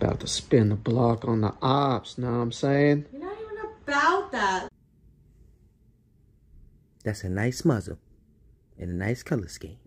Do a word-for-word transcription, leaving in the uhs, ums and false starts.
About to spin the block on the ops, know what I'm saying? You're not even about that. That's a nice muzzle and a nice color scheme.